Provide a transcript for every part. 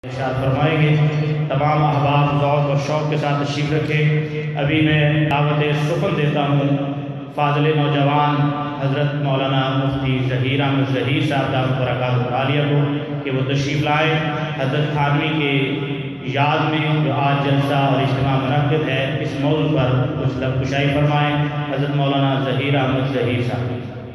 ارشاد فرمائیں گے۔ تمام احباب ذوق اور شوق کے ساتھ تشریف رکھیں۔ ابھی میں دعوت سخن دیتا ہوں فاضل نوجوان حضرت مولانا مفتی ظہیر احمد ظہیر صاحب دامت برکاتہ عالیہ کو کہ وہ تشریف لائیں۔ حضرت تھانوی کے یاد میں جو آج جلسہ اور اجتماع منعقد ہے، اس موضوع پر کچھ لفظ کشائی فرمائیں حضرت مولانا ظہیر احمد ظہیر صاحب۔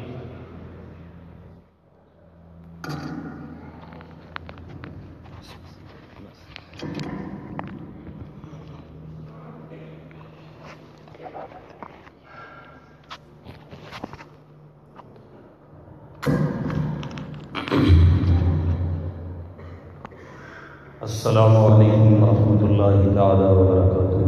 السلام علیکم ورحمۃ اللہ تعالی وبرکاتہ۔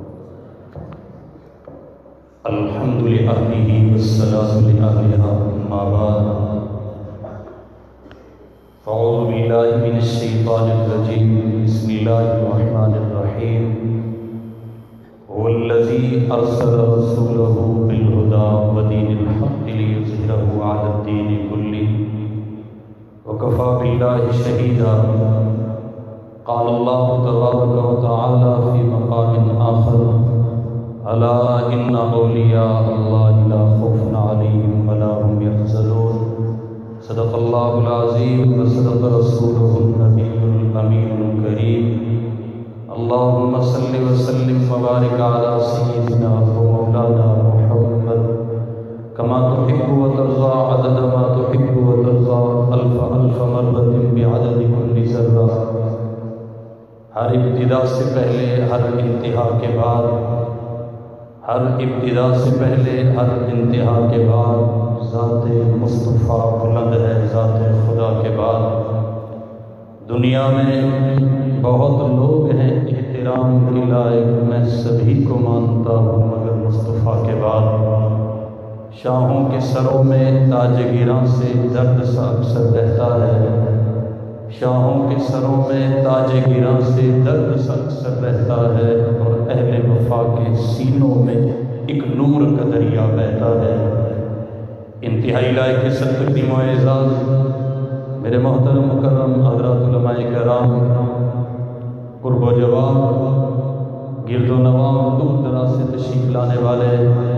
الحمد لأہلہ والصلاة لأہلہا اما بعد، فاعوذ باللہ من الشیطان الرجیم، بسم اللہ الرحمن الرحیم۔ هو الذی ارسل رسولہ بالہدی ودین الحق لیظہرہ علی الدین کلہ وکفی باللہ شہیدا۔ قال اللہ تبارک و تعالی فی مقام آخر، الا ان اولیاء اللہ لا خوف علیہم ولا هم یحزنون۔ صدق اللہ العظیم وصدق رسولہ النبی الامین الکریم۔ اللہم صل وسلم وبارک علی سیدنا و مولانا محمد کما تحب و ترضى عدد ما تحب و ترضى الف الف مرۃ بعدد کل ذرہ۔ ہر ابتدا سے پہلے ہر انتہا کے بعد، ہر ابتدا سے پہلے ہر انتہا کے بعد ذات مصطفیٰ بلند ہے، ذات خدا کے بعد۔ دنیا میں بہت لوگ ہیں احترام کے لائق، میں سبھی کو مانتا ہوں مگر مصطفیٰ کے بعد۔ شاہوں کے سروں میں تاج گراں سے درد سا اکثر رہتا ہے، شاہوں کے سروں میں تاج گراں سے درد سا اکثر رہتا ہے، اور اہل وفا کے سینوں میں ایک نور کا دریا بہتا ہے۔ انتہائی لائق عزت تقدیم و اعزاز میرے محترم مکرم حضرات علماء کرام، قرب و جوار، گرد و نواح، دور دراز سے تشریف لانے والے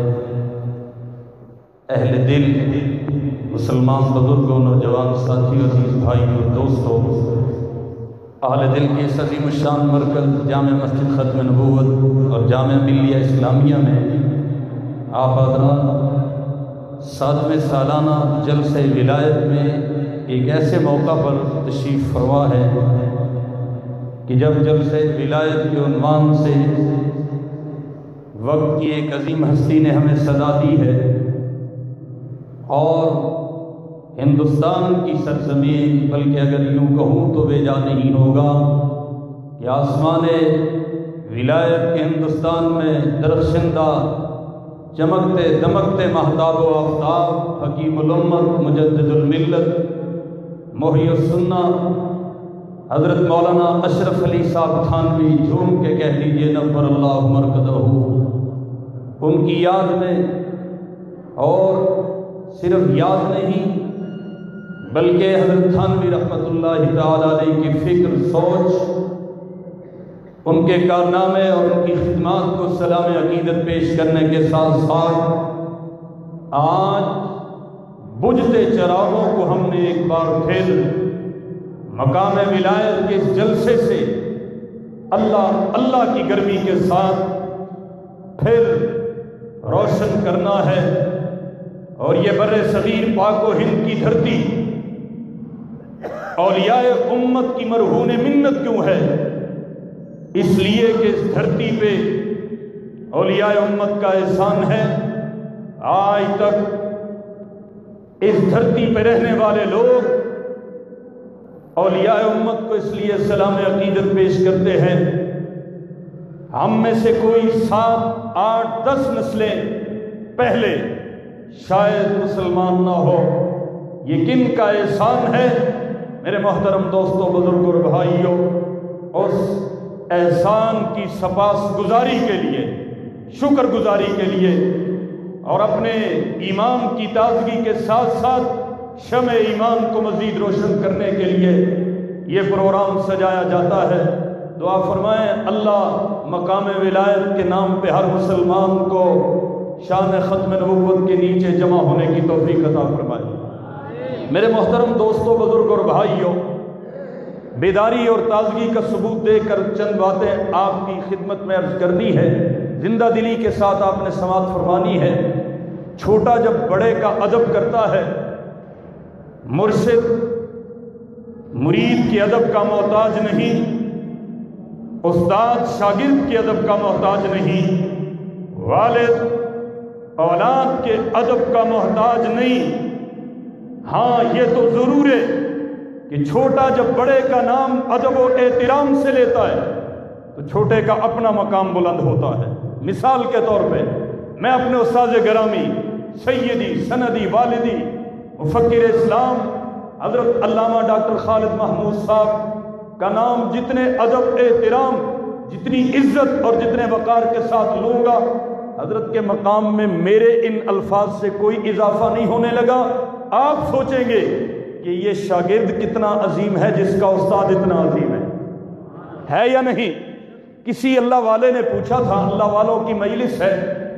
اہل دل، مسلمان بزرگوں، نوجوان ساتھیوں، عزیز بھائیوں، دوستوں، اہل دل کے اس عظیم الشان مرکز جامع مسجد ختم نبوت اور جامع ملیہ اسلامیہ میں آپ حضرات 7ویں سالانہ جلسہ ولایت میں ایک ایسے موقع پر تشریف فرما ہے کہ جب جلسہ ولایت کے عنوان سے وقت کی ایک عظیم ہستی نے ہمیں صدا دی ہے، اور ہندوستان کی سرزمین، بلکہ اگر یوں کہوں تو بے جا نہیں ہوگا کہ آسمان ولایت کے ہندوستان میں درخشندہ چمکتے دمکتے مہتاب و آفتاب، حکیم الامت، مجدد الملت، محی السنہ حضرت مولانا اشرف علی صاحب تھانوی، جھوم کے کہہ دیجئے نور اللہ مرکزہ، ان کی یاد میں، اور صرف یاد نہیں بلکہ حضرت تھانوی رحمۃ اللہ تعالی علیہ کی فکر، سوچ، ان کے کارنامے اور ان کی خدمات کو سلام عقیدت پیش کرنے کے ساتھ ساتھ آج بجھتے چراغوں کو ہم نے ایک بار پھر مقام ولایت کے اس جلسے سے اللہ کی گرمی کے ساتھ پھر روشن کرنا ہے۔ اور یہ بر صغیر پاک و ہند کی دھرتی اولیاء امت کی مرہون منت کیوں ہے؟ اس لیے کہ اس دھرتی پہ اولیاء امت کا احسان ہے۔ آج تک اس دھرتی پہ رہنے والے لوگ اولیاء امت کو اس لیے سلام عقیدت پیش کرتے ہیں۔ ہم میں سے کوئی 7، 8، 10 نسلیں پہلے شاید مسلمان نہ ہو۔ یہ کن کا احسان ہے میرے محترم دوستوں، بزرگوں اور بھائیوں؟ اس احسان کی سپاس گزاری کے لیے، شکر گزاری کے لیے، اور اپنے ایمان کی تازگی کے ساتھ ساتھ شمع ایمان کو مزید روشن کرنے کے لیے یہ پروگرام سجایا جاتا ہے۔ دعا فرمائیں اللہ مقام ولایت کے نام پہ ہر مسلمان کو شان ختم نبوت کے نیچے جمع ہونے کی توفیق عطا فرمائے۔ میرے محترم دوستوں، بزرگ اور بھائیوں، بیداری اور تازگی کا ثبوت دے کر چند باتیں آپ کی خدمت میں عرض کرنی ہے، زندہ دلی کے ساتھ آپ نے سماعت فرمانی ہے۔ چھوٹا جب بڑے کا ادب کرتا ہے، مرشد مرید کے ادب کا محتاج نہیں، استاد شاگرد کے ادب کا محتاج نہیں، والد اولاد کے ادب کا محتاج نہیں۔ ہاں یہ تو ضرور ہے کہ چھوٹا جب بڑے کا نام ادب و احترام سے لیتا ہے تو چھوٹے کا اپنا مقام بلند ہوتا ہے۔ مثال کے طور پہ میں اپنے استاد گرامی سیدی سندی والدی مفکر اسلام حضرت علامہ ڈاکٹر خالد محمود صاحب کا نام جتنے ادب احترام، جتنی عزت اور جتنے وقار کے ساتھ لوں گا، حضرت کے مقام میں میرے ان الفاظ سے کوئی اضافہ نہیں ہونے لگا۔ آپ سوچیں گے کہ یہ شاگرد کتنا عظیم ہے جس کا استاد اتنا عظیم ہے یا نہیں؟ کسی اللہ والے نے پوچھا تھا، اللہ والوں کی مجلس ہے،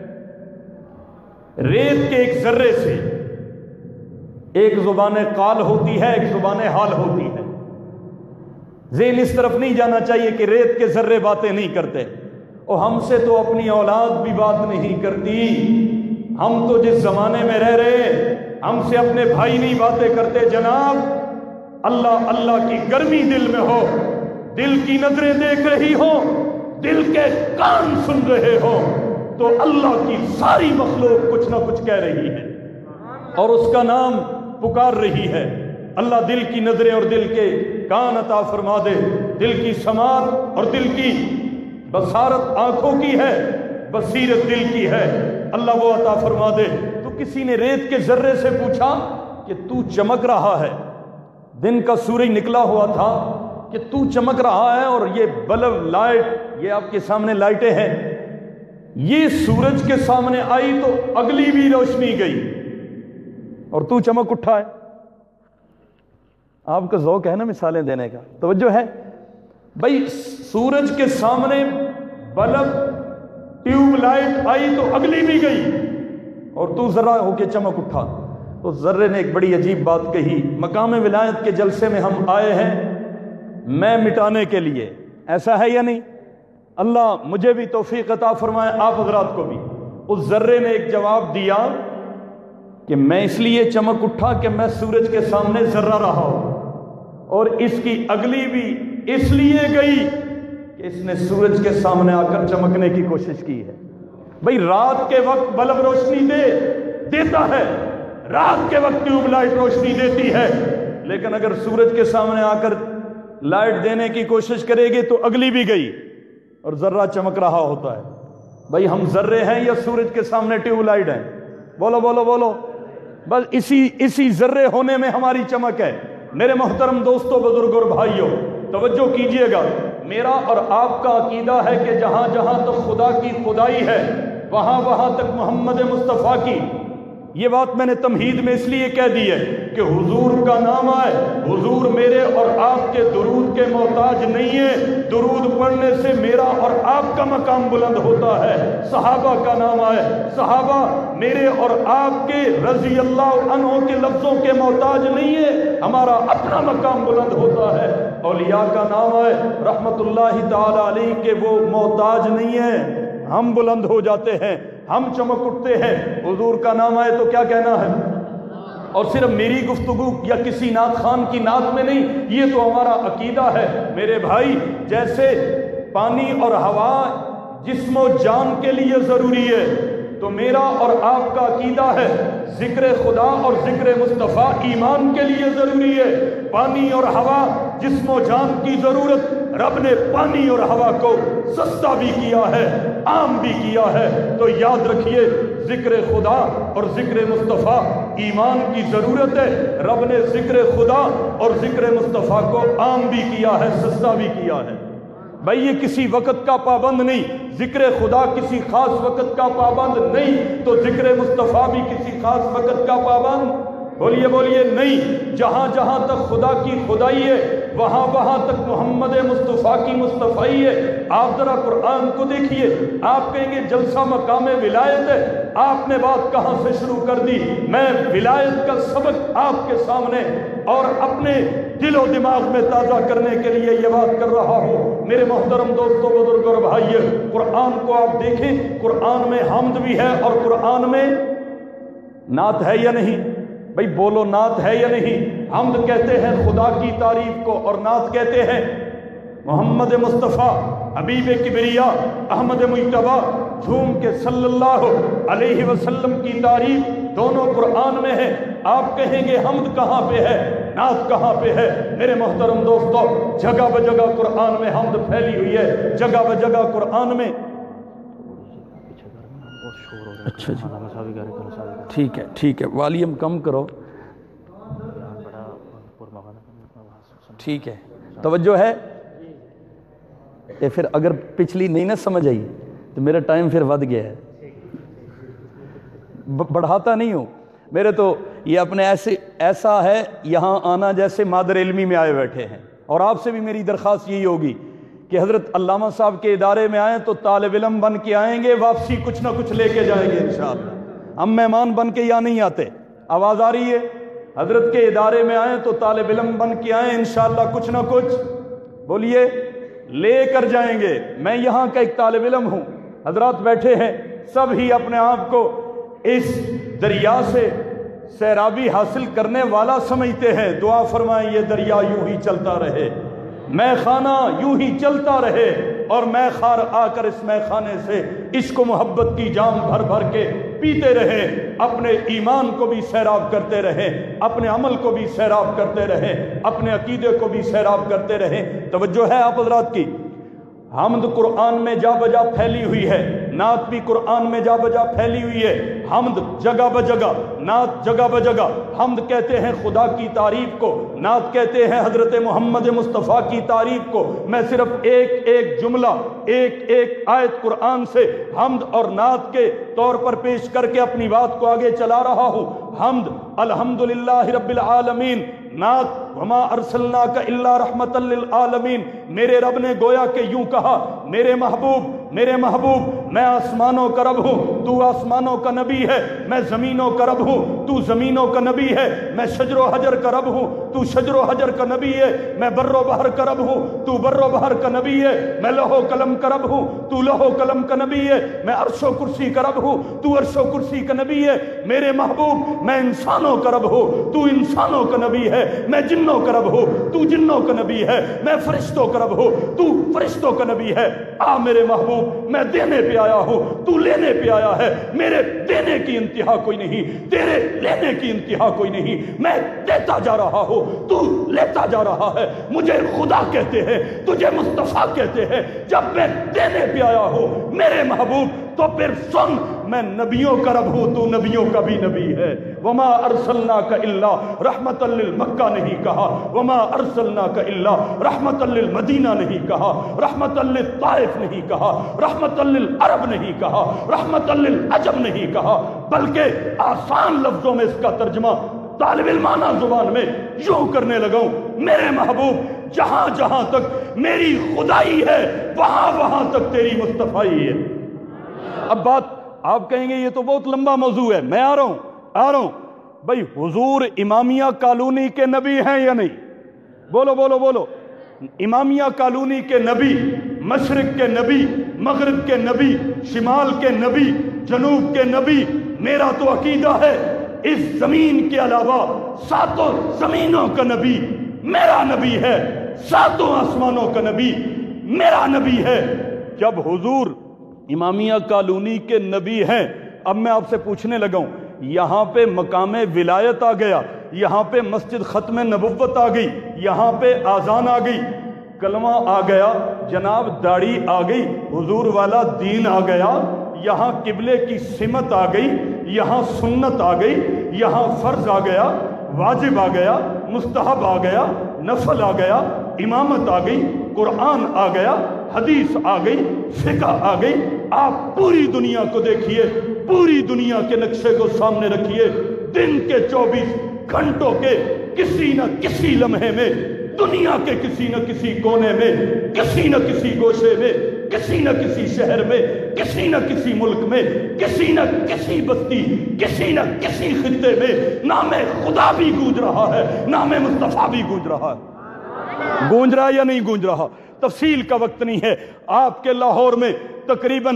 ریت کے ایک ذرے سے ایک زبان قال ہوتی ہے، ایک زبان حال ہوتی ہے۔ ذہن اس طرف نہیں جانا چاہیے کہ ریت کے ذرے باتیں نہیں کرتے، اور ہم سے تو اپنی اولاد بھی بات نہیں کرتی۔ ہم تو جس زمانے میں رہ رہے ہیں ہم سے اپنے بھائی نہیں باتیں کرتے۔ جناب اللہ اللہ کی گرمی دل میں ہو، دل کی نظریں دیکھ رہی ہو، دل کے کان سن رہے ہو، تو اللہ کی ساری مخلوق کچھ نہ کچھ کہہ رہی ہے اور اس کا نام پکار رہی ہے۔ اللہ دل کی نظریں اور دل کے کان عطا فرما دے۔ دل کی سماعت اور دل کی بصارت آنکھوں کی ہے، بصیرت دل کی ہے، اللہ وہ عطا فرما دے۔ تو کسی نے ریت کے ذرے سے پوچھا کہ تو چمک رہا ہے، دن کا سورج نکلا ہوا تھا کہ تو چمک رہا ہے، اور یہ بلب لائٹ، یہ آپ کے سامنے لائٹیں ہیں، یہ سورج کے سامنے آئی تو اگلی بھی روشنی گئی اور تو چمک اٹھا ہے۔ آپ کا ذوق ہے نا مثالیں دینے کا، توجہ ہے بھائی؟ سورج کے سامنے بلب ٹیوب لائٹ آئی تو اگلی بھی گئی اور تو ذرا ہو کے چمک اٹھا۔ تو ذرے نے ایک بڑی عجیب بات کہی، مقام ولایت کے جلسے میں ہم آئے ہیں میں مٹانے کے لیے، ایسا ہے یا نہیں؟ اللہ مجھے بھی توفیق عطا فرمائے، آپ حضرات کو بھی۔ اس ذرے نے ایک جواب دیا کہ میں اس لیے چمک اٹھا کہ میں سورج کے سامنے ذرہ رہا ہوں، اور اس کی اگلی بھی اس لیے گئی کہ اس نے سورج کے سامنے آ کر چمکنے کی کوشش کی ہے۔ بھئی رات کے وقت بلب روشنی دیتا ہے، رات کے وقت ٹیوب لائٹ روشنی دیتی ہے، لیکن اگر سورج کے سامنے آ کر لائٹ دینے کی کوشش کرے گی تو اگلی بھی گئی اور ذرہ چمک رہا ہوتا ہے۔ بھئی ہم ذرے ہیں یا سورج کے سامنے ٹیوب لائٹ ہیں؟ بولو بولو بولو۔ بس اسی ذرے ہونے میں ہماری چمک ہے۔ میرے محترم دوستوں، بزرگوں اور بھائیوں، توجہ کیجئے گا، میرا اور آپ کا عقیدہ ہے کہ جہاں جہاں تک خدا کی خدائی ہے وہاں وہاں تک محمد مصطفیٰ کی۔ یہ بات میں نے تمہید میں اس لیے کہہ دی ہے کہ حضور کا نام آئے، حضور میرے اور آپ کے درود کے محتاج نہیں ہے، درود پڑھنے سے میرا اور آپ کا مقام بلند ہوتا ہے۔ صحابہ کا نام آئے، صحابہ میرے اور آپ کے رضی اللہ عنہ کے لفظوں کے محتاج نہیں ہے، ہمارا اپنا مقام بلند ہوتا ہے۔ اولیاء کا نام آئے رحمت اللہ تعالی علیہ کے، وہ محتاج نہیں ہے، ہم بلند ہو جاتے ہیں، ہم چمک اٹھتے ہیں۔ حضور کا نام آئے تو کیا کہنا ہے؟ اور صرف میری گفتگو یا کسی نعت خان کی نعت میں نہیں، یہ تو ہمارا عقیدہ ہے میرے بھائی۔ جیسے پانی اور ہوا جسم و جان کے لیے ضروری ہے، تو میرا اور آپ کا عقیدہ ہے ذکر خدا اور ذکر مصطفیٰ ایمان کے لیے ضروری ہے۔ پانی اور ہوا جسم و جان کی ضرورت، رب نے پانی اور ہوا کو سستا بھی کیا ہے، عام بھی کیا ہے۔ تو یاد رکھیے ذکر خدا اور ذکر مصطفیٰ ایمان کی ضرورت ہے، رب نے ذکر خدا اور ذکر مصطفیٰ کو عام بھی کیا ہے، سستا بھی کیا ہے۔ بھائی یہ کسی وقت کا پابند نہیں، ذکر خدا کسی خاص وقت کا پابند نہیں، تو ذکر مصطفیٰ بھی کسی خاص وقت کا پابند بولیے بولیے نہیں۔ جہاں جہاں تک خدا کی خدائی ہے وہاں وہاں تک محمد مصطفیٰ کی مصطفیٰ ہے۔ آپ ذرا قرآن کو دیکھیے، آپ کہیں گے جلسہ مقام ولایت ہے، آپ نے بات کہاں سے شروع کر دی؟ میں ولایت کا سبق آپ کے سامنے اور اپنے دل و دماغ میں تازہ کرنے کے لیے یہ بات کر رہا ہوں۔ میرے محترم دوستوں، بزرگ اور بھائیو، قرآن کو آپ دیکھیں، قرآن میں حمد بھی ہے اور قرآن میں نعت ہے یا نہیں؟ بھئی بولو، نعت ہے یا نہیں؟ حمد کہتے ہیں خدا کی تعریف کو اور نعت کہتے ہیں محمد مصطفیٰ حبیب کبریا احمد مجتبیٰ جھوم کے صلی اللہ علیہ وسلم کی تعریف دونوں قرآن میں ہے۔ آپ کہیں گے حمد کہاں پہ ہے، نعت کہاں پہ ہے؟ میرے محترم دوستو، جگہ بجگہ قرآن میں حمد پھیلی ہوئی ہے، جگہ بجگہ قرآن میں۔ اچھا جی، ٹھیک ہے ٹھیک ہے، والیوم کم کرو، ٹھیک ہے، توجہ ہے؟ پھر اگر پچھلی نہیں نہ سمجھ آئی تو میرا ٹائم پھر ود گیا ہے، بڑھاتا نہیں ہوں میرے تو یہ اپنے ایسا ہے یہاں آنا جیسے مادر علمی میں آئے بیٹھے ہیں۔ اور آپ سے بھی میری درخواست یہی ہوگی کہ حضرت علامہ صاحب کے ادارے میں آئیں تو طالب علم بن کے آئیں گے، واپسی کچھ نہ کچھ لے کے جائیں گے انشاءاللہ۔ ہم مہمان بن کے یا نہیں آتے؟ آواز آ رہی ہے؟ حضرت کے ادارے میں آئیں تو طالب علم بن کے آئیں، انشاءاللہ کچھ نہ کچھ بولیے لے کر جائیں گے۔ میں یہاں کا ایک طالب علم ہوں، حضرات بیٹھے ہیں سب ہی اپنے آپ کو اس دریا سے سیرابی حاصل کرنے والا سمجھتے ہیں۔ دعا فرمائیں یہ دریا یوں ہی چلتا رہے، میں خانہ یوں ہی چلتا رہے، اور میں خار آ کر اس میں خانے سے عشق و محبت کی جام بھر بھر کے پیتے رہے، اپنے ایمان کو بھی سیراب کرتے رہے، اپنے عمل کو بھی سیراب کرتے رہے، اپنے عقیدے کو بھی سیراب کرتے رہے۔ توجہ ہے آپ حضرات کی؟ حمد قرآن میں جا بجا پھیلی ہوئی ہے، نعت بھی قرآن میں جا بجا پھیلی ہوئی ہے۔ حمد جگہ بجگہ، نعت جگہ بجگہ۔ حمد کہتے ہیں خدا کی تعریف کو، نعت کہتے ہیں حضرت محمد مصطفیٰ کی تعریف کو۔ میں صرف ایک ایک جملہ، ایک ایک آیت قرآن سے حمد اور نعت کے طور پر پیش کر کے اپنی بات کو آگے چلا رہا ہوں۔ حمد الحمدللہ رب العالمین، نعت وما ارسلناک الا رحمتا للعالمین۔ میرے رب نے گویا کہ یوں کہا، میرے محبوب میں آسمانوں کا رب ہوں، تو آسمانوں کا نبی ہے۔ میں زمینوں کا رب ہوں، تو زمینوں کا نبی ہے۔ میں شجر و حجر کا رب ہوں، تو شجر و حجر کا نبی ہے۔ میں بر و بحر کا رب ہوں، تو بر و بحر کا نبی ہے۔ میں لوح و قلم کا رب ہوں، تو لوح و قلم کا نبی ہے۔ میں عرش و کرسی کا رب ہوں، تو عرش و کرسی کا نبی ہے۔ میرے محبوب میں انسانوں کا رب ہوں، تو انسانوں کا نبی ہے۔ میں جنوں کا رب ہوں، تو جنوں کا نبی ہے۔ میں فرشتوں کا رب ہوں، تو فرشتوں کا نبی ہے۔ آ میرے محبوب، میں دینے پہ آیا ہوں، تو لینے پہ آیا ہے۔ میرے دینے کی انتہا کوئی نہیں، تیرے لینے کی انتہا کوئی نہیں۔ میں دیتا جا رہا ہوں، تو لیتا جا رہا ہے۔ مجھے خدا کہتے ہیں، تجھے مصطفیٰ کہتے ہیں۔ جب میں دینے پہ آیا ہوں میرے محبوب، تو پھر سن، میں نبیوں کا رب ہوں، تو نبیوں کا بھی نبی ہے۔ وما ارسلناک الا رحمتا للمکہ نہیں کہا، وما ارسلناک الا رحمتا للمدینہ نہیں کہا، رحمتا للطائف نہیں کہا، رحمتا للعرب نہیں کہا، رحمتا للعجم نہیں کہا، بلکہ آسان لفظوں میں اس کا ترجمہ طالب علمانہ زبان میں یوں کرنے لگا ہوں، میرے محبوب جہاں جہاں تک میری خدائی ہے وہاں وہاں تک تیری مصطفائی ہے۔ اب بات آپ کہیں گے یہ تو بہت لمبا موضوع ہے، میں آ رہا ہوں بھئی حضور امامیہ کالونی کے نبی ہیں یا نہیں؟ بولو بولو بولو۔ امامیہ کالونی کے نبی، مشرق کے نبی، مغرب کے نبی، شمال کے نبی، جنوب کے نبی۔ میرا تو عقیدہ ہے اس زمین کے علاوہ ساتوں زمینوں کا نبی میرا نبی ہے، ساتوں آسمانوں کا نبی میرا نبی ہے۔ جب حضور امامیہ کالونی کے نبی ہیں، اب میں آپ سے پوچھنے لگا ہوں، یہاں پہ مقام ولایت آ گیا، یہاں پہ مسجد ختم نبوت آ گئی، یہاں پہ آذان آ گئی، کلمہ آ گیا، جناب داڑھی آ گئی، حضور والا دین آ گیا، یہاں قبلے کی سمت آ گئی، یہاں سنت آ گئی، یہاں فرض آ گیا، واجب آ گیا، مستحب آ گیا، نفل آ گیا، امامت آ گئی، قرآن آ گیا، حدیث آ گئی، فقہ آ گئی۔ آپ پوری دنیا کو دیکھیے، پوری دنیا کے نقشے کو سامنے رکھیے، دن کے 24 گھنٹوں کے کسی نہ کسی لمحے میں دنیا کے کسی نہ کسی کونے میں، کسی نہ کسی گوشے میں، کسی نہ کسی شہر میں، کسی نہ کسی ملک میں، کسی نہ کسی بستی، کسی نہ کسی خطے میں نام خدا بھی گونج رہا ہے، نام مصطفیٰ بھی گونج رہا ہے۔ گونج رہا یا نہیں گونج رہا؟ تفصیل کا وقت نہیں ہے۔ آپ کے لاہور میں تقریباً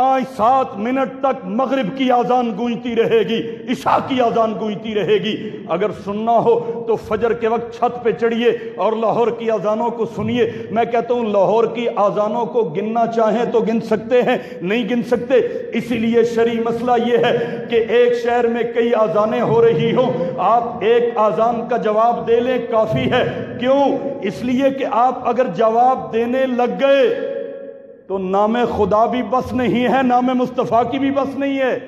5-7 منٹ تک مغرب کی اذان گونجتی رہے گی، عشاء کی اذان گونجتی رہے گی۔ اگر سننا ہو تو فجر کے وقت چھت پہ چڑھیے اور لاہور کی اذانوں کو سنیے۔ میں کہتا ہوں لاہور کی اذانوں کو گننا چاہیں تو گن سکتے ہیں، نہیں گن سکتے۔ اسی لیے شرعی مسئلہ یہ ہے کہ ایک شہر میں کئی اذانیں ہو رہی ہوں، آپ ایک اذان کا جواب دے لیں کافی ہے۔ کیوں؟ اس لیے کہ آپ اگر جواب دینے لگ گئے تو نام خدا بھی بس نہیں ہے، نام مصطفیٰ کی بھی بس نہیں ہے،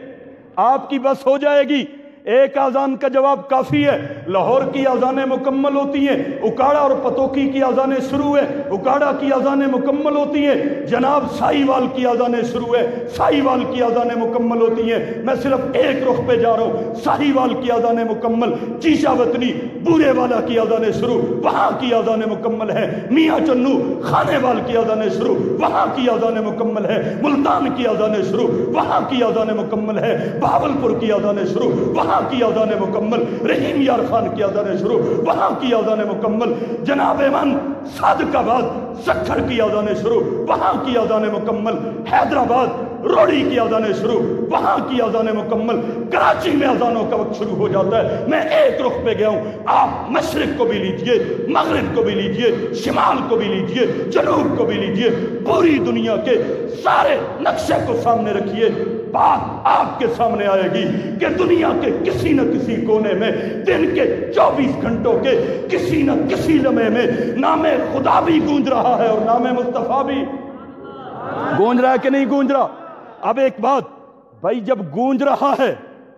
آپ کی بس ہو جائے گی۔ ایک اذان کا جواب کافی ہے۔ لاہور کی اذانیں مکمل ہوتی ہیں، اکاڑا اور پتوکی کی اذانیں شروع ہے، اکاڑا کی اذانیں مکمل ہوتی ہیں، جناب سائی وال کی اذانیں شروع ہے، سائی وال کی اذانیں مکمل ہوتی ہیں۔ میں صرف ایک رخ پہ جا رہا ہوں، سائی وال کی اذانیں مکمل، چیشا وطنی بورے والا کی اذانیں شروع، وہاں کی اذانیں مکمل ہیں، میاں چنو خانے وال کی اذانیں شروع، وہاں کی اذانیں مکمل ہے، ملتان کی اذانیں شروع، وہاں کی اذانیں مکمل ہے، بہاولپور کی اذانیں شروع، وہاں کی اذانیں مکمل، رحیم یار خان کی اذانیں شروع، وہاں کی اذانیں مکمل، جناب من صادق آباد سکھر کی اذانیں شروع، وہاں کی اذانیں مکمل، حیدرآباد روڑی کی اذانیں شروع، وہاں کی اذانیں مکمل، کراچی میں اذانوں کا وقت شروع ہو جاتا ہے۔ میں ایک رخ پہ گیا ہوں، آپ مشرق کو بھی لیجئے، مغرب کو بھی لیجئے، شمال کو بھی لیجئے، جنوب کو بھی لیجئے، پوری دنیا کے سارے نقشے کو سامنے رکھیے، بات آپ کے سامنے آئے گی کہ دنیا کے کسی نہ کسی کونے میں دن کے 24 گھنٹوں کے کسی نہ کسی لمحے میں نام خدا بھی گونج رہا ہے اور نام مصطفیٰ بھی گونج رہا ہے کہ نہیں گونج رہا؟ اب ایک بات بھائی، جب گونج رہا ہے،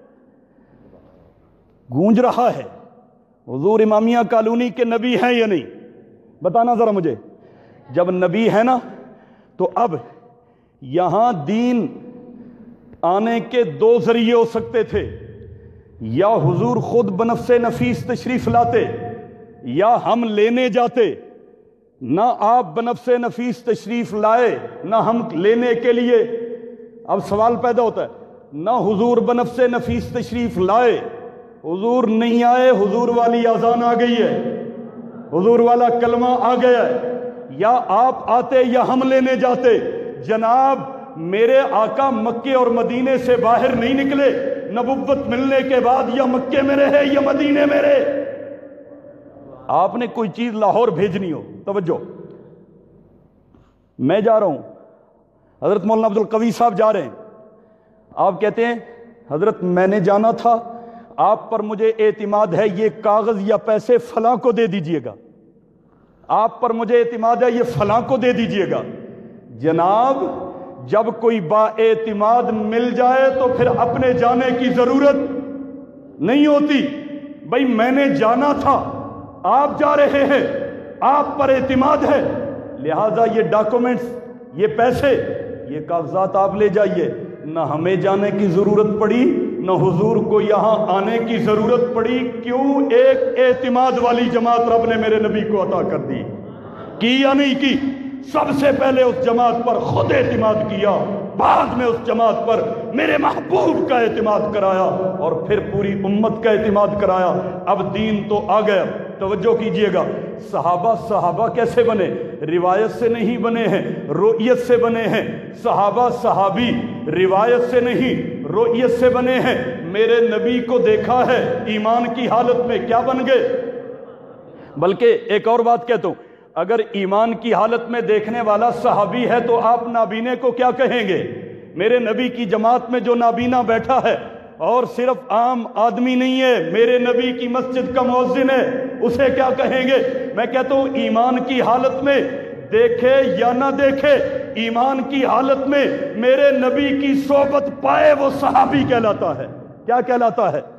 گونج رہا ہے، حضور امامیہ کالونی کے نبی ہیں یا نہیں؟ بتانا ذرا مجھے۔ جب نبی ہے نا تو اب یہاں دین آنے کے 2 ذریعے ہو سکتے تھے، یا حضور خود بنفس نفیس تشریف لاتے یا ہم لینے جاتے۔ نہ آپ بنفس نفیس تشریف لائے نہ ہم لینے کے لیے۔ اب سوال پیدا ہوتا ہے، نہ حضور بنفس نفیس تشریف لائے، حضور نہیں آئے، حضور والی اذان آ گئی ہے، حضور والا کلمہ آ گیا ہے، یا آپ آتے یا ہم لینے جاتے۔ جناب میرے آقا مکے اور مدینے سے باہر نہیں نکلے، نبوت ملنے کے بعد یا مکے میں رہے یا مدینے میں رہے۔ آپ نے کوئی چیز لاہور بھیجنی ہو، توجہ، میں جا رہا ہوں، حضرت مولانا عبد القوی صاحب جا رہے ہیں، آپ کہتے ہیں حضرت میں نے جانا تھا، آپ پر مجھے اعتماد ہے، یہ کاغذ یا پیسے فلاں کو دے دیجئے گا، آپ پر مجھے اعتماد ہے، یہ فلاں کو دے دیجئے گا۔ جناب جب کوئی با اعتماد مل جائے تو پھر اپنے جانے کی ضرورت نہیں ہوتی۔ بھائی میں نے جانا تھا، آپ جا رہے ہیں، آپ پر اعتماد ہے، لہذا یہ ڈاکومنٹس، یہ پیسے، یہ کاغذات آپ لے جائیے۔ نہ ہمیں جانے کی ضرورت پڑی، نہ حضور کو یہاں آنے کی ضرورت پڑی۔ کیوں؟ ایک اعتماد والی جماعت رب نے میرے نبی کو عطا کر دی۔ کی یا نہیں کی؟ سب سے پہلے اس جماعت پر خود اعتماد کیا، بعد میں اس جماعت پر میرے محبوب کا اعتماد کرایا، اور پھر پوری امت کا اعتماد کرایا۔ اب دین تو آ گیا۔ توجہ کیجئے گا، صحابہ کیسے بنے؟ روایت سے نہیں بنے ہیں، رؤیت سے بنے ہیں۔ صحابہ صحابی روایت سے نہیں، رؤیت سے بنے ہیں۔ میرے نبی کو دیکھا ہے، ایمان کی حالت میں کیا بن گئے؟ بلکہ ایک اور بات کہتا ہوں، اگر ایمان کی حالت میں دیکھنے والا صحابی ہے تو آپ نابینے کو کیا کہیں گے؟ میرے نبی کی جماعت میں جو نابینا بیٹھا ہے اور صرف عام آدمی نہیں ہے، میرے نبی کی مسجد کا مؤذن ہے، اسے کیا کہیں گے؟ میں کہتا ہوں ایمان کی حالت میں دیکھے یا نہ دیکھے، ایمان کی حالت میں میرے نبی کی صحبت پائے وہ صحابی کہلاتا ہے۔ کیا کہلاتا ہے؟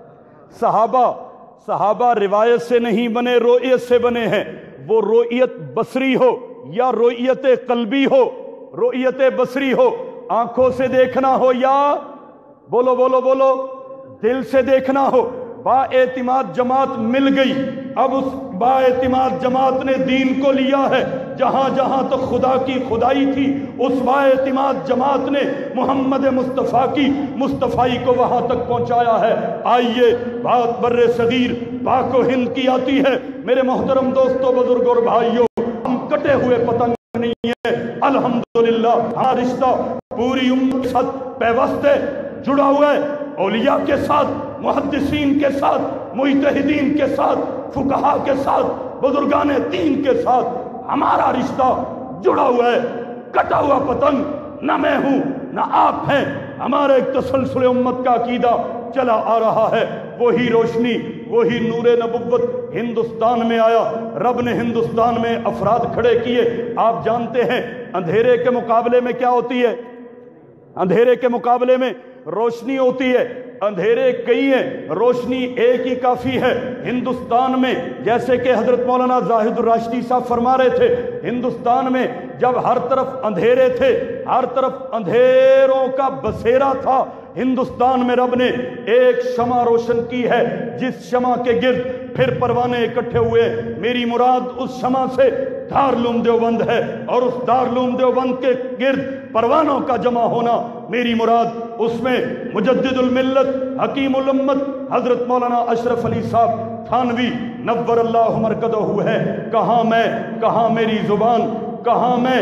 صحابہ روایت سے نہیں بنے، رؤیت سے بنے ہیں۔ وہ رؤیت بصری ہو یا رؤیت قلبی ہو، رؤیت بصری ہو آنکھوں سے دیکھنا ہو یا بولو دل سے دیکھنا ہو، بااعتماد جماعت مل گئی، اب اس بااعتماد جماعت نے دین کو لیا ہے، جہاں جہاں تک خدا کی خدائی تھی اس بااعتماد جماعت نے محمد مصطفیٰ کی مصطفائی کو وہاں تک پہنچایا ہے۔ آئیے بات بر صغیر پاک و ہند کی آتی ہے۔ میرے محترم دوستو، بزرگ اور بھائیوں، ہم کٹے ہوئے پتنگ نہیں ہے، الحمدللہ ہمارا رشتہ پوری امت کے ساتھ پیوست ہے، جڑا ہوا ہے، اولیاء کے ساتھ، محدثین کے ساتھ، مجتہدین کے ساتھ، فقہاء کے ساتھ، بزرگان دین کے ساتھ ہمارا رشتہ جڑا ہوا ہے۔ کٹا ہوا پتنگ نہ میں ہوں نہ آپ ہیں، ہمارا ایک تسلسل امت کا عقیدہ چلا آ رہا ہے۔ وہی روشنی، وہی نور نبوت ہندوستان میں آیا، رب نے ہندوستان میں افراد کھڑے کیے۔ آپ جانتے ہیں اندھیرے کے مقابلے میں کیا ہوتی ہے؟ اندھیرے کے مقابلے میں روشنی ہوتی ہے۔ اندھیرے کئی ہیں، روشنی ایک ہی کافی ہے۔ ہندوستان میں جیسے کہ حضرت مولانا زاہد الراشدی صاحب فرما رہے تھے، ہندوستان میں جب ہر طرف اندھیرے تھے، ہر طرف اندھیروں کا بسیرا تھا، ہندوستان میں رب نے ایک شمع روشن کی ہے، جس شمع کے گرد پھر پروانے اکٹھے ہوئے۔ میری مراد اس شمع سے دارالعلوم دیوبند ہے، اور اس دارالعلوم دیوبند کے گرد پروانوں کا جمع ہونا میری مراد اس میں مجدد الملت حکیم الامت حضرت مولانا اشرف علی صاحب تھانوی نور اللہ مرکزہ ہے۔ کہاں میں، کہاں میری زبان، کہاں میں،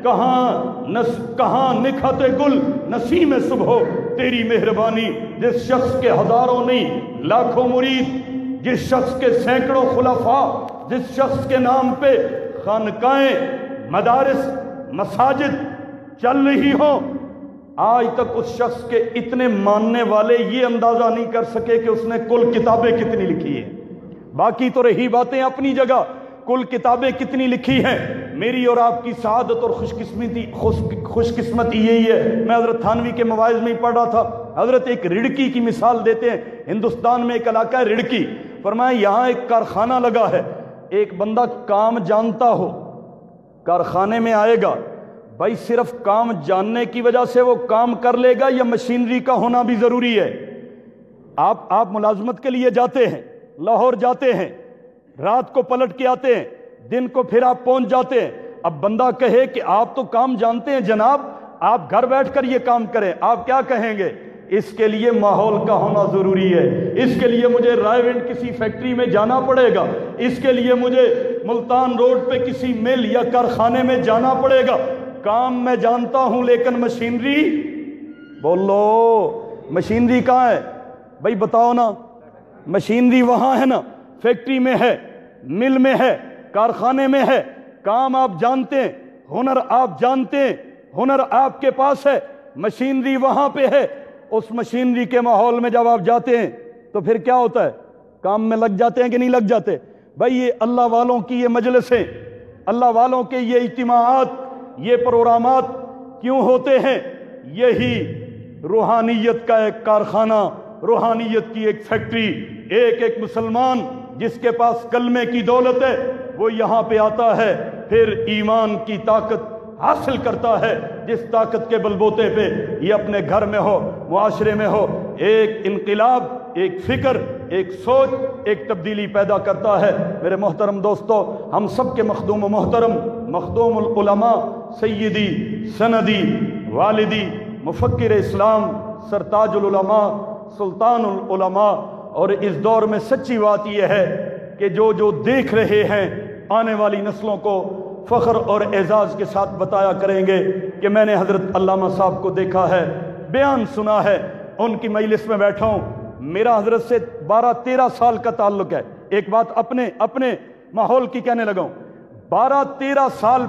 کہاں نکھت گل نسیم صبح تیری مہربانی۔ جس شخص کے ہزاروں نہیں لاکھوں مرید، جس شخص کے سینکڑوں خلفاء، جس شخص کے نام پہ خانقاہیں، مدارس، مساجد چل رہی ہوں، آج تک اس شخص کے اتنے ماننے والے یہ اندازہ نہیں کر سکے کہ اس نے کل کتابیں کتنی لکھی ہیں۔ باقی تو رہی باتیں اپنی جگہ، کل کتابیں کتنی لکھی ہیں۔ میری اور آپ کی سعادت اور خوش قسمتی یہی ہے۔ میں حضرت تھانوی کے مواعظ میں ہی پڑھ رہا تھا، حضرت ایک رڑکی کی مثال دیتے ہیں۔ ہندوستان میں ایک علاقہ ہے رڑکی، فرمایا یہاں ایک کارخانہ لگا ہے، ایک بندہ کام جانتا ہو کارخانے میں آئے گا، بھائی صرف کام جاننے کی وجہ سے وہ کام کر لے گا یا مشینری کا ہونا بھی ضروری ہے؟ آپ ملازمت کے لیے جاتے ہیں، لاہور جاتے ہیں، رات کو پلٹ کے آتے ہیں، دن کو پھر آپ پہنچ جاتے ہیں۔ اب بندہ کہے کہ آپ تو کام جانتے ہیں جناب، آپ گھر بیٹھ کر یہ کام کریں، آپ کیا کہیں گے؟ اس کے لیے ماحول کا ہونا ضروری ہے، اس کے لیے مجھے رائے ونڈ کسی فیکٹری میں جانا پڑے گا، اس کے لیے مجھے ملتان روڈ پہ کسی مل یا کارخانے میں جانا پڑے گا۔ کام میں جانتا ہوں لیکن مشینری، بولو مشینری کہاں ہے بھائی؟ بتاؤ نا، مشینری وہاں ہے نا، فیکٹری میں ہے، مل میں ہے، کارخانے میں ہے۔ کام آپ جانتے ہیں، ہنر آپ جانتے ہیں، ہنر آپ کے پاس ہے، مشینری وہاں پہ ہے۔ اس مشینری کے ماحول میں جب آپ جاتے ہیں تو پھر کیا ہوتا ہے؟ کام میں لگ جاتے ہیں کہ نہیں لگ جاتے؟ بھائی یہ اللہ والوں کی یہ مجلسیں، اللہ والوں کے یہ اجتماعات، یہ پروگرامات کیوں ہوتے ہیں؟ یہی روحانیت کا ایک کارخانہ، روحانیت کی ایک فیکٹری۔ ایک ایک مسلمان جس کے پاس کلمے کی دولت ہے وہ یہاں پہ آتا ہے، پھر ایمان کی طاقت حاصل کرتا ہے، جس طاقت کے بلبوتے پہ یہ اپنے گھر میں ہو، معاشرے میں ہو، ایک انقلاب، ایک فکر، ایک سوچ، ایک تبدیلی پیدا کرتا ہے۔ میرے محترم دوستو، ہم سب کے مخدوم و محترم، مخدوم العلماء، سیدی، سندی، والدی، مفکر اسلام، سرتاج العلماء، سلطان العلماء، اور اس دور میں سچی بات یہ ہے کہ جو دیکھ رہے ہیں آنے والی نسلوں کو فخر اور اعزاز کے ساتھ بتایا کریں گے کہ میں نے حضرت علامہ صاحب کو دیکھا ہے، بیان سنا ہے، ان کی مجلس میں بیٹھا ہوں۔ میرا حضرت سے 12-13 سال کا تعلق ہے۔ ایک بات اپنے ماحول کی کہنے لگا ہوں، 12-13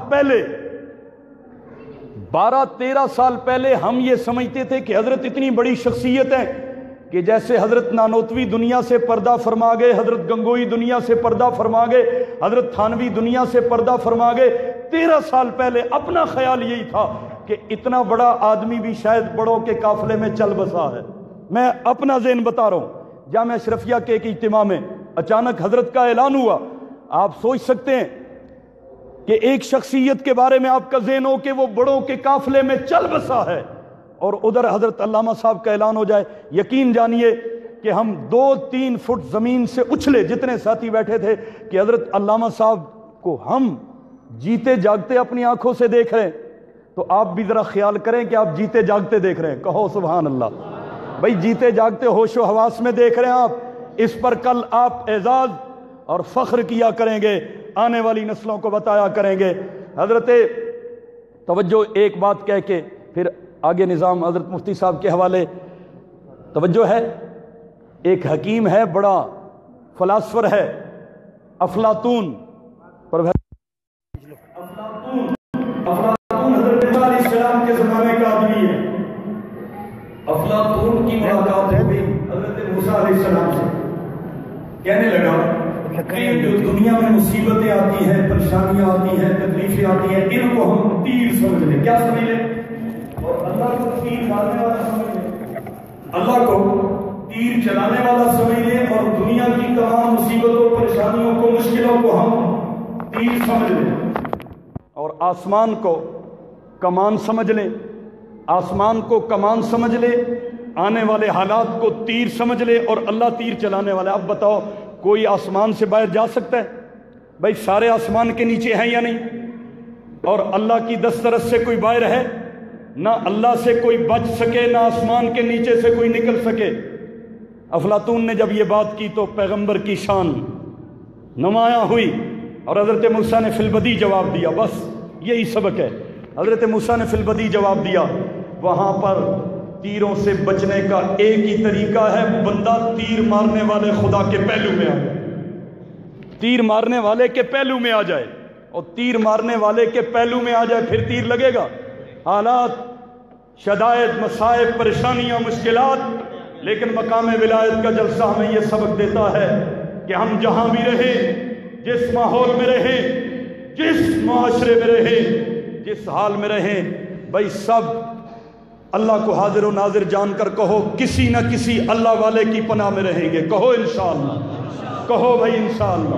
سال پہلے ہم یہ سمجھتے تھے کہ حضرت اتنی بڑی شخصیت ہے کہ جیسے حضرت نانوتوی دنیا سے پردہ فرما گئے، حضرت گنگوئی دنیا سے پردہ فرما گئے، حضرت تھانوی دنیا سے پردہ فرما گئے۔ 13 سال پہلے اپنا خیال یہی تھا کہ اتنا بڑا آدمی بھی شاید بڑوں کے قافلے میں چل بسا ہے۔ میں اپنا ذہن بتا رہا ہوں، جامعہ اشرفیہ کے ایک اجتماع میں اچانک حضرت کا اعلان ہوا۔ آپ سوچ سکتے ہیں کہ ایک شخصیت کے بارے میں آپ کا ذہن ہو کہ وہ بڑوں کے قافلے میں چل بسا ہے، اور ادھر حضرت علامہ صاحب کا اعلان ہو جائے۔ یقین جانیے کہ ہم 2-3 فٹ زمین سے اچھلے، جتنے ساتھی بیٹھے تھے، کہ حضرت علامہ صاحب کو ہم جیتے جاگتے اپنی آنکھوں سے دیکھ رہے ہیں، تو آپ بھی ذرا خیال کریں کہ آپ جیتے جاگتے دیکھ رہے ہیں. کہو سبحان اللہ. بھائی جیتے جاگتے ہوش و حواس میں دیکھ رہے ہیں آپ، اس پر کل آپ اعزاز اور فخر کیا کریں گے، آنے والی نسلوں کو بتایا کریں گے. حضرت توجہ ایک بات کہہ کے پھر آگے نظام حضرت مفتی صاحب کے حوالے. توجہ ہے، ایک حکیم ہے، بڑا فلاسفر ہے، افلاطون. افلاطون حضرت موسیٰ علیہ السلام کے زمانے کا آدمی ہے. افلاطون کی ملاقات ہوئی حضرت موسیٰ علیہ السلام سے. کہنے لگا کہ جو دنیا میں مصیبتیں آتی ہیں، پریشانیاں آتی ہیں، تکلیفیں آتی ہیں، ان کو ہم تیر سمجھ لیں. کیا سمجھ لیں؟ اور اللہ کو تیر مارنے والا سمجھ لیں، اللہ کو تیر چلانے والا سمجھ لیں، اور دنیا کی تمام مصیبتوں، پریشانیوں کو، مشکلوں کو ہم تیر سمجھ لیں، اور آسمان کو کمان سمجھ لیں. آسمان کو کمان سمجھ لے، آنے والے حالات کو تیر سمجھ لے، اور اللہ تیر چلانے والا. اب بتاؤ کوئی آسمان سے باہر جا سکتا ہے؟ بھائی سارے آسمان کے نیچے ہیں یا نہیں؟ اور اللہ کی دسترس سے کوئی باہر ہے؟ نہ اللہ سے کوئی بچ سکے، نہ آسمان کے نیچے سے کوئی نکل سکے. افلاطون نے جب یہ بات کی تو پیغمبر کی شان نمایاں ہوئی، اور حضرت موسیٰ نے فی البدی جواب دیا. بس یہی سبق ہے. حضرت موسیٰ نے فی البدی جواب دیا. وہاں پر تیروں سے بچنے کا ایک ہی طریقہ ہے، بندہ تیر مارنے والے خدا کے پہلو میں آ جائے. تیر مارنے والے کے پہلو میں آ جائے، اور تیر مارنے والے کے پہلو میں آ جائے، پھر تیر لگے گا. حالات، شدائد، مصائب، پریشانیاں، مشکلات، لیکن مقام ولایت کا جلسہ ہمیں یہ سبق دیتا ہے کہ ہم جہاں بھی رہیں، جس ماحول میں رہیں، جس معاشرے میں رہیں، جس حال میں رہیں، بھائی سب اللہ کو حاضر و ناظر جان کر کہو کسی نہ کسی اللہ والے کی پناہ میں رہیں گے. کہو انشاءاللہ، کہو بھائی انشاءاللہ.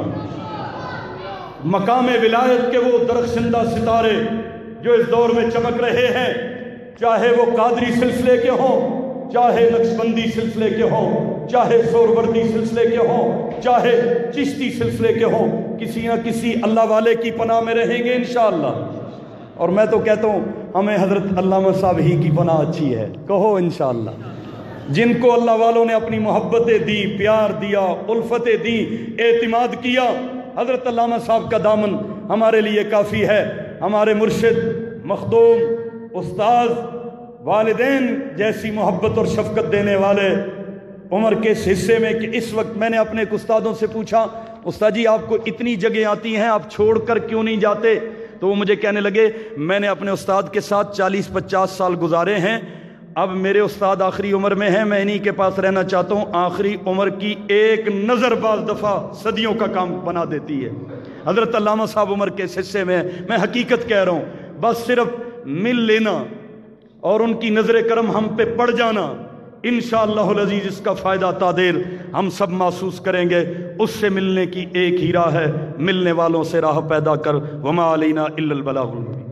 مقام ولایت کے وہ درخشندہ ستارے جو اس دور میں چمک رہے ہیں، چاہے وہ قادری سلسلے کے ہوں، چاہے نقشبندی سلسلے کے ہوں، چاہے سہروردی سلسلے کے ہوں، چاہے چشتی سلسلے کے ہوں، کسی نہ کسی اللہ والے کی پناہ میں رہیں گے انشاءاللہ. اور میں تو کہتا ہوں ہمیں حضرت علامہ صاحب ہی کی پناہ اچھی ہے. کہو انشاءاللہ. جن کو اللہ والوں نے اپنی محبتیں دی، پیار دیا، الفتیں دی، اعتماد کیا، حضرت علامہ صاحب کا دامن ہمارے لیے کافی ہے. ہمارے مرشد، مخدوم، استاذ، والدین جیسی محبت اور شفقت دینے والے عمر کے اس حصے میں کہ اس وقت میں نے اپنے ایک استادوں سے پوچھا، استاد جی آپ کو اتنی جگہ آتی ہیں، آپ چھوڑ کر کیوں نہیں جاتے؟ تو وہ مجھے کہنے لگے میں نے اپنے استاد کے ساتھ 40-50 سال گزارے ہیں، اب میرے استاد آخری عمر میں ہیں، میں انہی کے پاس رہنا چاہتا ہوں. آخری عمر کی ایک نظر بعض دفعہ صدیوں کا کام بنا دیتی ہے. حضرت علامہ صاحب عمر کے اس حصے میں میں حقیقت کہہ رہا ہوں، بس صرف مل لینا اور ان کی نظر کرم ہم پہ پڑ جانا، انشاءاللہ العزیز اس کا فائدہ تادیر ہم سب محسوس کریں گے. اس سے ملنے کی ایک ہی راہ ہے، ملنے والوں سے راہ پیدا کر. وما علینا الا البلاغ المبین.